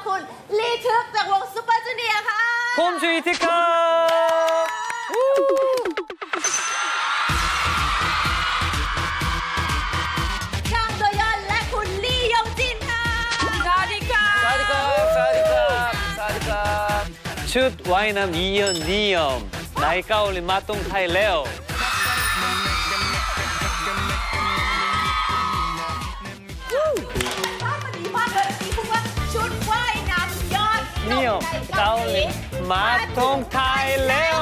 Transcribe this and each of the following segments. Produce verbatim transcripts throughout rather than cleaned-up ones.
คุณลีทึกจากวงซุปเปอร์จูเนียร์ค่ะผมชื่ออีทิกครับชางโดยอนและคุณลี่ยงจินค่ะสวัสดีค่ะสวัสดีครับสวัสดีครับสวัสดีครับชุดว่ายน้ำอียอนนิยมในเกาหลีมาตรงไทยแล้วนิยมเกาหลีมาตรงไทยแล้ว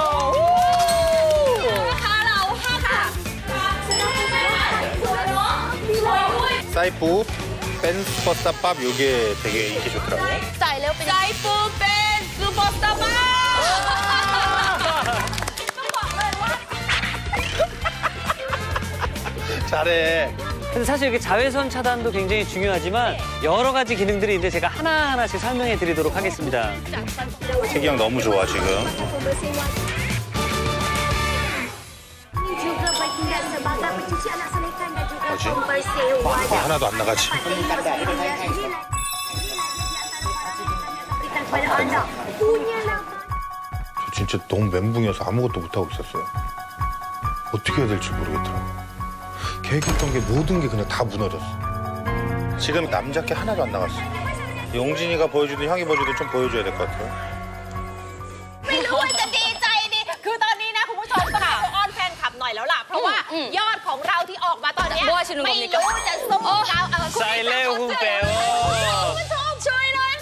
사이프 뺀 슈퍼스타밥 이게 되게 인기 좋더라고요. ใส่แล้วเป็นไซฟูเป็นซูเปอร์สตาร์บ้าต้องบอกเลยว่า 잘해. 근데 사실 이렇게 자외선 차단도 굉장히 중요하지만 여러 가지 기능들이 있는데 제가 하나하나씩 설명해 드리도록 하겠습니다. 태기 형 너무 좋아 지금. 뭐지? 와, 하나도 안 나가지. 저 진짜 너무 멘붕이어서 아무것도 못하고 있었어요. 어떻게 해야 될지 모르겠더라고요. 계획했던 게 모든 게 그냥 다 무너졌어. 지금 남자께 하나도 안 나갔어. 용진이가 보여주든 형이 보여주든 좀 보여줘야 될 것 같아요. ไม่รู้ว่าจะดีใจดีคือตอนนี้นะคุณผู้ชมต้องอ้อนแฟนคลับหน่อยแล้วล่ะเพราะว่ายอดของเราที่ออกมาตอนนี้ไม่รู้จะสู้เราเออคุณใส่เร็วคุณเป๋วคุณผู้ชมช่วยเลย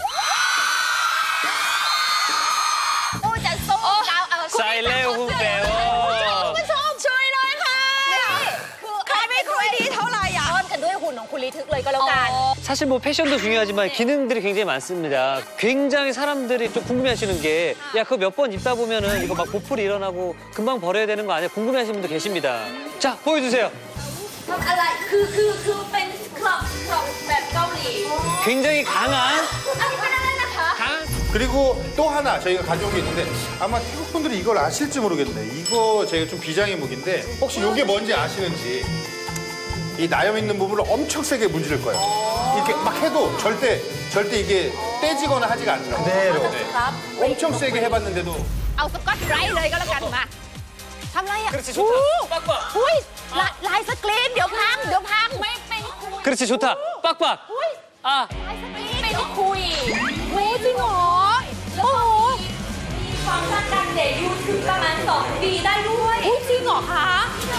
โอ้จะสู้เราเออใส่เร็วคุณเป๋วคุณผู้ชมช่วยเลยค่ะคือใครไม่ค่อยดีเท่าไหร่อ่ะอ้อนกันด้วยหุ่นของคุณลีทึกเลยก็แล้วกัน 사실 뭐 패션도 중요하지만 기능들이 굉장히 많습니다. 굉장히 사람들이 좀 궁금해하시는 게 야 그거 몇 번 입다 보면은 이거 막 보풀이 일어나고 금방 버려야 되는 거 아니야? 궁금해하시는 분도 계십니다. 자 보여주세요. อะไรคือคือคือเป็นคลับคลับแบบเกาหลี 굉장히 강한 อันนี้เป็นอะไรนะคะ 강한 그리고 또 하나 저희가 가져온 게 있는데 아마 태국 분들이 이걸 아실지 모르겠네. 이거 제가 좀 비장의 무기인데 혹시 이게 뭔지 아시는지 이 나염 있는 부분을 엄청 세게 문지를 거예요. 이렇게 막 해도 절대 절대 이게 떼지거나 하지가 않더라고요. 그대로. 네. 엄청 세게 해봤는데도 เอาสก๊อตไบรท์เลยก็แล้วกันมาทำไรอ่ะ 그렇지 좋다. 빡빡. อุ้ยลายลายสกรีนเดี๋ยวพังเดี๋ยวพังไม่เป็นคุย 그렇지 좋다. 빡빡. 아 ลายสกรีนไม่ได้คุยโอ้จริงเหรอโอ้โหมีความสร้างการเดทยูถึงประมาณสองปีได้ด้วยอุ้ยจริงเหรอคะ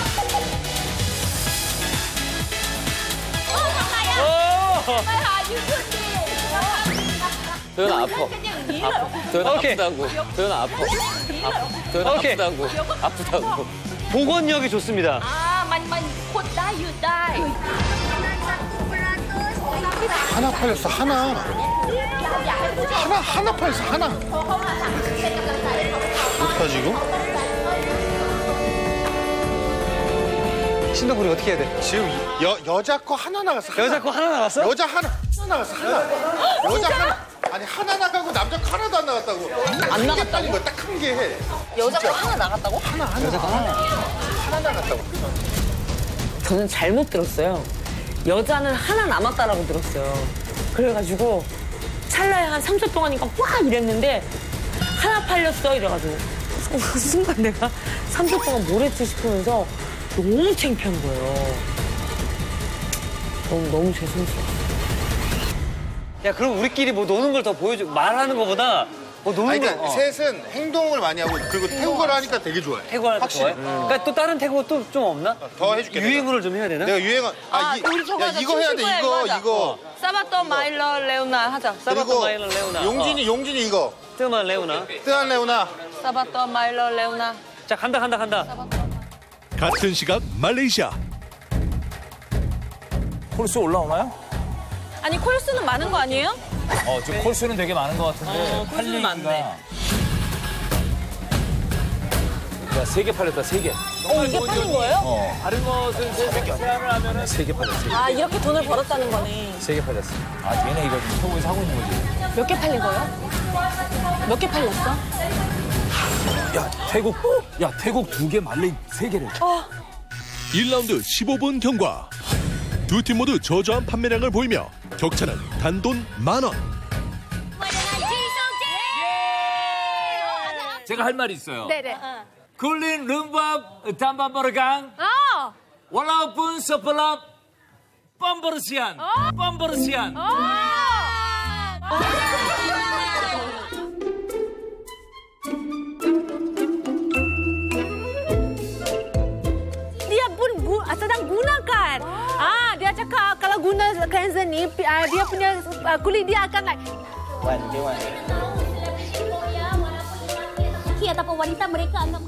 โอ้ทำไมอ่ะ 오. ไปหายูทูบดี 도현아 아파. เป็นอย่างนี้เหรอ 도현아 오케이. 아프다고. 도현아 아파. 아파. 도현아 오케이. 아프다고. 아프다고. 복원력이 좋습니다. อ่ามันมันขุดได้ยืดได้ 하나 팔렸어 하나. 하나 하나 팔렸어 하나. 못하 지금? 신동 우리 어떻게 해야 돼? 지금 여 여자 거 하나 나갔어. 하나. 여자 거 하나 나갔어? 여자 하나 하나 나갔어 하나. 여자 하나 아니 하나 나가고 남자 거 하나도 안 나갔다고. 안 나갔다는 거야 딱 한 개 해. 여자 거 하나 나갔다고? 하나 하나. 여자 거 하나. 하나 나갔다고. 저는 잘못 들었어요. 여자는 하나 남았다라고 들었어요. 그래가지고 찰나에 한 삼 초 동안이니까 꽉 이랬는데 하나 팔렸어 이래가지고 순간 내가 삼 초 동안 뭘 했지 싶으면서 너무 창피한 거예요. 너무 너무 죄송스러워. 야 그럼 우리끼리 뭐 노는 걸 더 보여줘. 말하는 거보다 뭐 노는 아니, 거. 그러니까 어. 셋은 행동을 많이 하고 그리고 태국어를 하니까 되게 좋아해. 태국어를 확실히. 좋아해? 그러니까 또 다른 태국어 또 좀 없나? 더 해줄게. 유행어를 좀 해야 되나? 내가 유행어 아, 이, 야 이거 해야 돼 이거 이거. 사바토 마일러 레오나 하자. 사바토 그리고 마일러 레오나. 용진이 용진이 이거. 뜨만 레오나. 뜨한 레오나. 사바토 마일러 레오나. 자 간다 간다 간다. 같은 시각 말레이시아. 콜수 올라오나요? 아니 콜수는 많은 거 아니에요? 어, 지금 콜수는 되게 많은 것 같은데. 어, 콜수는 많네. 야, 세 개 팔렸다, 세 개. 어 이게 팔린 거예요? 어. 다른 것은 세안을 하면은 세 개 팔렸어. 아 이렇게 돈을 벌었다는 거네. 세 개 팔렸어. 아, 얘네 이거 지금 태국에서 하고 있는 거지. 몇 개 팔린 거예요? 몇 개 팔렸어? 야, 태국. 야, 태국 두 개, 말레이 세 개를. 어. 일 라운드 십오 분 경과. 두 팀 모두 저조한 판매량을 보이며 격차는 단돈 만 원. 제가 할 말이 있어요. 네네. 굴린 rum밥 담밤버르강 어. 월라분 서플랍 뻔버르시안 뻔버르시안. Dia pun gu- sedang gunakan. Ah, dia cakap kalau guna cleanser ni, uh, dia punya uh, kulit dia akan like. Lelaki ataupun wanita mereka anggap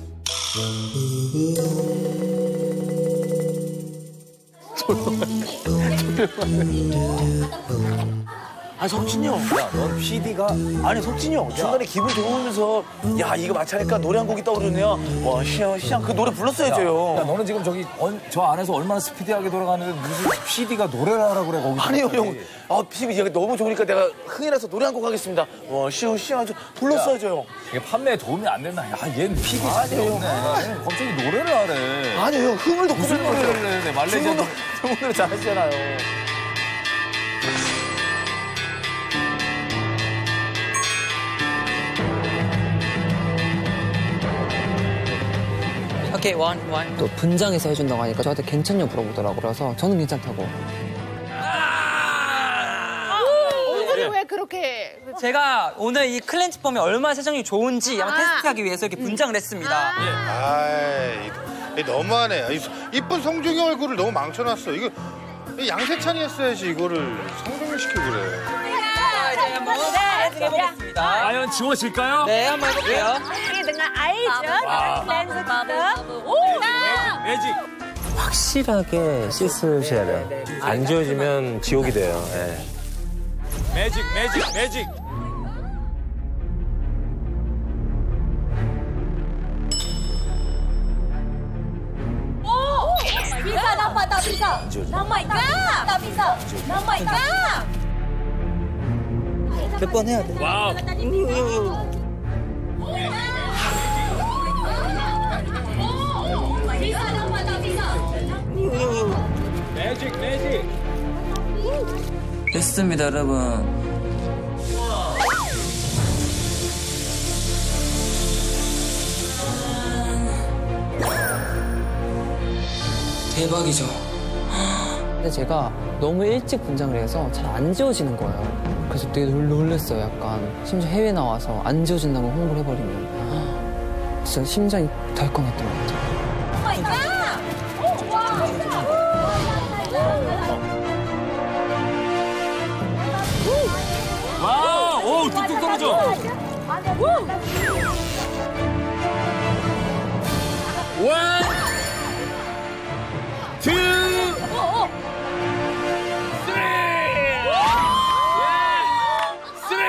아 석진이 형. 야, 넌 피디가 아니 석진이 형 중간에 기분 좋으면서 야 이거 마차니까 노래 한 곡이 떠오르네요. 와 시향 시향 그 노래 불렀어야죠. 야, 형. 너는 지금 저기 언- 저 안에서 얼마나 스피디하게 돌아가는데 무슨 피디가 노래를 하라고 그래 거기. 아니요 형. 아 피디 얘가 너무 좋으니까 내가 흥이 나서 노래 한 곡 하겠습니다. 와 시향 시향 불렀어야죠 형. 이게 판매에 도움이 안 된다. 야, 얘는 피디 아니에요. 없네. 갑자기 노래를 하래. 아니요 형 흥을 돋고 무슨 싶은 노래를 거죠. 해? 네, 말레이시아 중국 노래 중국 노래 잘하시잖아요. 오케이 원 원. 또 분장해서 해준다고 하니까 저한테 괜찮냐고 물어보더라고요. 그래서 저는 괜찮다고. 얼굴이 왜 그렇게? 제가 오늘 이 클렌즈 펌이 얼마나 세정력이 좋은지 한번 테스트하기 위해서 이렇게 분장을 했습니다. 아이, 너무하네. 이 이쁜 성중이 얼굴을 너무 망쳐놨어. 이거 양세찬이 했어야지 이거를 성중을 시키고 그래. 자, 이제 한번 클렌즈 해보겠습니다. 과연 지워질까요? 네, 한번 해볼게요. Ini dengan air je, dengan cleanser kita. Oh, 매직. 확실하게 씻으셔야 돼요. 안 지워지면 지옥이 돼요. 예. 매직 매직 매직. bisa dapat tak bisa. Nampak tak? Tak bisa. Nampak tak? 몇 번 해야 돼. 와우. Bisa dapat tak bisa. 매직 매직. 됐습니다, 여러분. 대박이죠. 근데 제가 너무 일찍 분장을 해서 잘 안 지워지는 거예요. 그래서 되게 놀- 놀랬어요, 약간. 심지어 해외 나와서 안 지워진다고 홍보를 해버리면 진짜 심장이 덜컹했던 것 같아요. 와우, 오 뚝뚝 떨어져. 원, 투, 쓰리, 쓰리.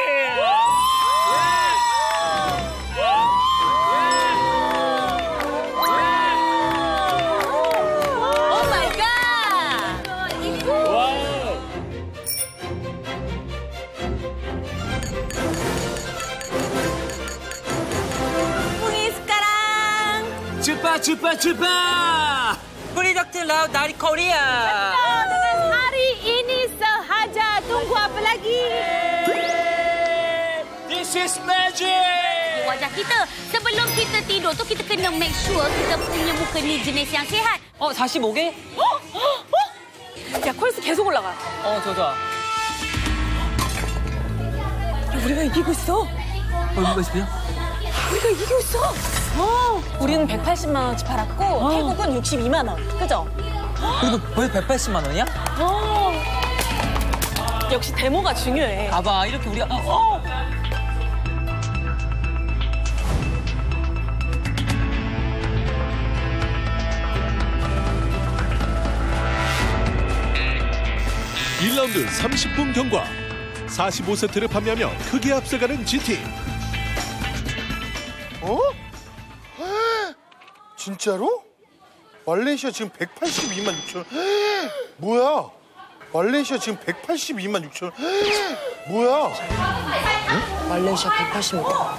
Oh my god. 와우. Bunyi sekarang. 쭈빠 쭈빠 쭈빠. 프리 덕트 라우 나리 코리아. dengan hari ini sahaja. Tunggu apa lagi? This is magic. Di wajah kita. Sebelum kita tidur tu kita kena make sure kita punya muka ni jenis yang sihat. 어, 사십오 개? 야, 콜스 계속 올라가. 어, 좋아, 좋아. 우리가 이기고 있어. 얼마가 있어요? 우리가 이기고 있어. 어. 우리는 백팔십만 원어치 팔았고 태국은 육십이만 원. 그죠? 그리고 벌써 백팔십만 원이야? 어. 역시 데모가 중요해. 봐봐, 이렇게 우리가. 어! 일 라운드 삼십 분 경과. 사십오 세트를 판매하며 크게 앞서가는 지티. 어? 진짜로? 말레이시아 지금 백팔십이만 육천 원. 뭐야? 말레이시아 지금 백팔십이만 육천 원. 뭐야? 말레이시아 백팔십만 원.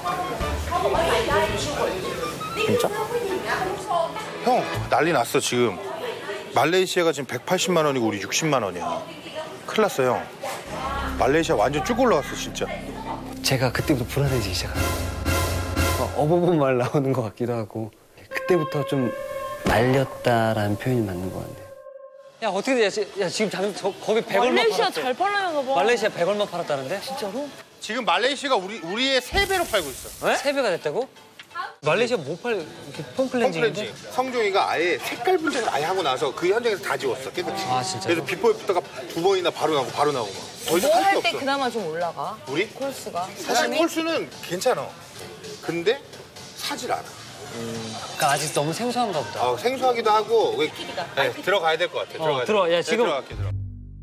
진짜? 형 난리 났어 지금. 말레이시아가 지금 백팔십만 원이고 우리 육십만 원이야. 큰일 났어 형. 말레이시아 완전 쭉 올라갔어 진짜. 제가 그때부터 불안해지기 시작합니다. 뭔가 어버버 말 나오는 것 같기도 하고 그때부터 좀 말렸다라는 표현이 맞는 것 같네요. 야 어떻게 돼? 야, 야 지금 장, 저, 거기 백 얼마 말레이시아 팔았대. 잘 팔려나 봐. 말레이시아 백 얼마 팔았다는데? 진짜로? 지금 말레이시아가 우리, 우리의 세 배로 팔고 있어. 네? 세 배가 됐다고? 말레이시아 뭐 팔, 이렇게 폼클렌징인데? 폼클렌징. 성종이가 아예 색깔 분석을 아예 하고 나서 그 현장에서 다 지웠어, 깨끗이. 아, 진짜요? 그래서 비포 애프터가 두 번이나 바로 나오고 바로 나오고 막. 더 이상 뭐 할 게 할 때 없어. 그나마 좀 올라가? 우리? 콜스가. 사실 콜수는 괜찮아. 근데 사질 않아. 그러니까 아직 너무 생소한가 보다. 어, 생소하기도 하고 왜, 네, 들어가야 될 것 같아. 들어가야 들어. 돼. 야, 네, 지금- 들어갈게, 들어.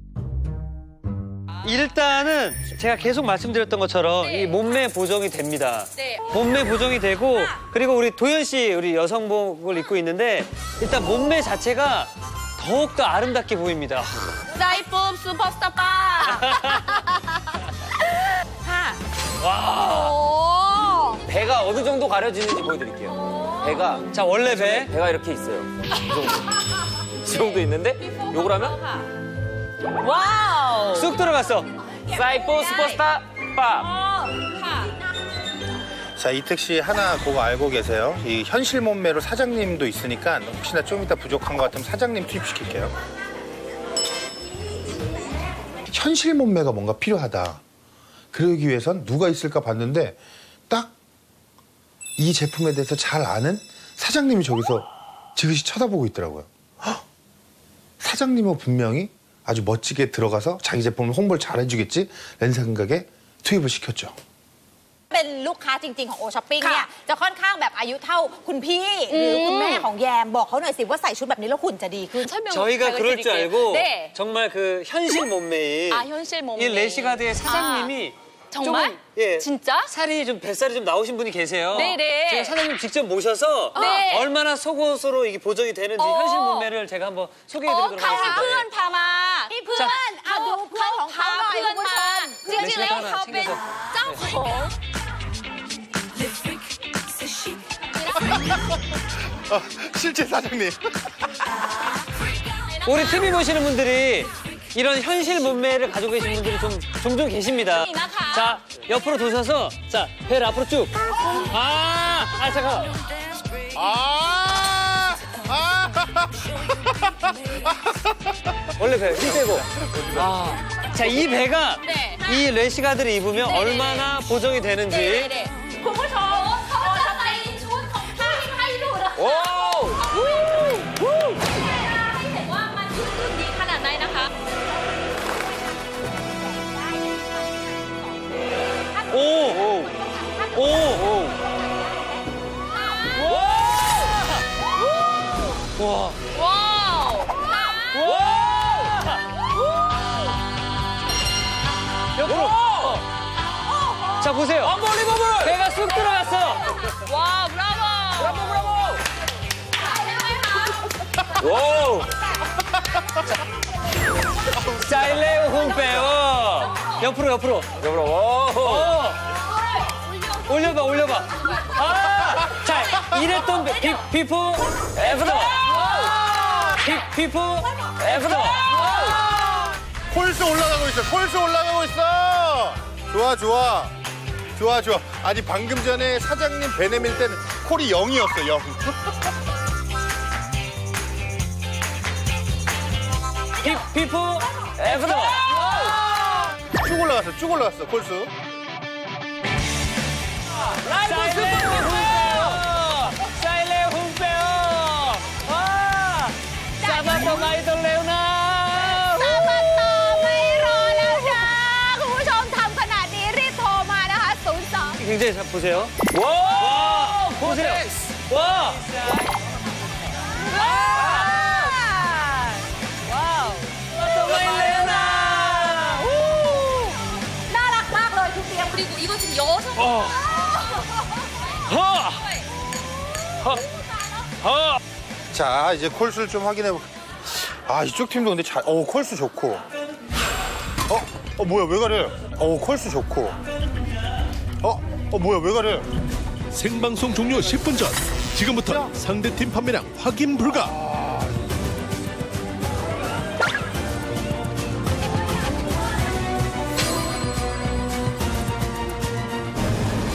일단은 제가 계속 말씀드렸던 것처럼 이 몸매 보정이 됩니다. 네. 몸매 보정이 되고 그리고 우리 도현 씨 우리 여성복을 입고 있는데 일단 몸매 자체가 더욱더 아름답게 보입니다. ใจปุ๊บซูเปอร์สตาร์ป้าค่ะ 와. โอ้ 배가 어느 정도 가려지는지 보여드릴게요. 배가 자 원래 배. 배가 이렇게 있어요. 이 정도. 이 정도 있는데 요걸 하면 와우. 쑥 들어갔어. 사이포 슈퍼스타 밥. ค่ะ 자, 이택 씨 하나 그거 알고 계세요? 이 현실 몸매로 사장님도 있으니까 혹시나 좀 이따 부족한 것 같으면 사장님 투입시킬게요. 현실 몸매가 뭔가 필요하다. 그러기 위해선 누가 있을까 봤는데 딱 이 제품에 대해서 잘 아는 사장님이 저기서 지그시 쳐다보고 있더라고요. 헉! 사장님은 분명히 아주 멋지게 들어가서 자기 제품을 홍보를 잘 해주겠지? 라는 생각에 투입을 시켰죠. เป็นลูกค้าจริงๆของโอช้อปปิ้งเนี่ยจะค่อนข้างแบบอายุเท่าคุณพี่หรือคุณแม่ของแยมบอกเขาหน่อยสิว่าใส่ชุดแบบนี้แล้วหุ่นจะดีขึ้น 저희가 그럴 줄 알고 네. 정말 그 현실 몸매인 아, 현실 몸매. 이 레시가드의 사장님이 정말? 조금, 예, 진짜? 살이 좀 뱃살이 좀 나오신 분이 계세요. 네네. 제가 사장님 직접 모셔서 네. 얼마나 속옷으로 이게 보정이 되는지 어. 현실 몸매를 제가 한번 โอ้ 소개해드리도록 เขามี 하겠습니다. เพื่อนพามามีเพื่อนอ่ะดูเพื่อนของเขาหน่อยคุณผู้ชมจริงๆแล้วเขาเป็นเจ้าของ 어, 실제 사장님. 우리 티비 보시는 분들이 이런 현실 몸매를 가지고 계신 분들이 좀 종종 계십니다. 자, 옆으로 도셔서 자, 배를 앞으로 쭉. 아, 아 잠깐. 아! 아! 원래 배, 힘 빼고. 아. 자, 이 배가 네. 이 레시가드를 입으면 네네네. 얼마나 보정이 되는지. คุณผู้ชมเขาจะใส่ชุดของพี่ให้ดูนะ 오! ให้เห็นว่ามันยืดดีขนาดไหนนะคะ 오! 오! 오! 와! ว้าว 옆으로. 자, 보세요. 언버리버블! 배가 쑥 들어갔어. ว้าว 브라보 브라보 브라보! 와우! 사일레오 홈페어. 옆으로, 옆으로. 여보라 와우! 어. 올려봐, 올려봐. 아! 자, 이랬던 비, 비, 비포, 애프터. 비, 비포, 애프터. 콜스 올라가고 있어. 콜스 올라가고 있어. 좋아, 좋아. 좋아, 좋아. 아니, 방금 전에 사장님 배 내밀 때는 콜이 영이었어, 영. 비, 비포, 애프터. 쭉 올라갔어, 쭉 올라갔어, 콜스. 라이브 슈퍼 사일레 홈페어. 와! 사바토 마이돌 레오나. ซาบะโตไม่รอแล้วจ้าคุณผู้ชมทำขนาดนี้รีบโทรมานะคะ ศูนย์ สอง 굉장히 잘 보세요. 와! 보세요. 와! 와우 사바토 마이돌 레오나. น่ารักมากเลยทุกเตียง그리고 이거 지금 여성 어. 허! 허! 허! 자, 이제 콜스를 좀 확인해볼게. 아, 이쪽 팀도 근데 잘, 어, 콜스 좋고. 어? 어, 뭐야, 왜 가래? 어, 콜스 좋고. 어? 어, 뭐야, 왜 가래? 생방송 종료 십 분 전 지금부터 상대팀 판매량 확인 불가.